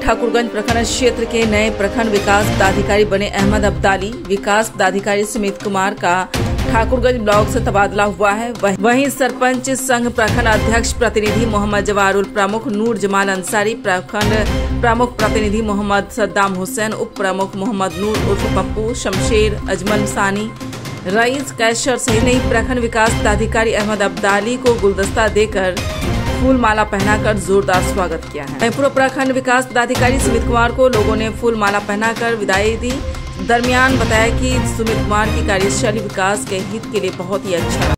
ठाकुरगंज प्रखंड क्षेत्र के नए प्रखंड विकास पदाधिकारी बने अहमद अब्दाली। विकास पदाधिकारी सुमित कुमार का ठाकुरगंज ब्लॉक से तबादला हुआ है। वहीं सरपंच संघ प्रखंड अध्यक्ष प्रतिनिधि मोहम्मद जवारुल, प्रमुख नूर जमाल अंसारी, प्रखंड प्रमुख प्रतिनिधि मोहम्मद सद्दाम हुसैन, उप प्रमुख मोहम्मद नूर उर्फ पप्पू, शमशेर, अजमल सानी, रईस कैशर सहित नई प्रखंड विकास पदाधिकारी अहमद अब्दाली को गुलदस्ता देकर फूल माला पहनाकर जोरदार स्वागत किया है। पूर्व प्रखंड विकास पदाधिकारी सुमित कुमार को लोगों ने फूल माला पहनाकर विदाई दी। दरमियान बताया कि सुमित कुमार की कार्यशैली विकास के हित के लिए बहुत ही अच्छा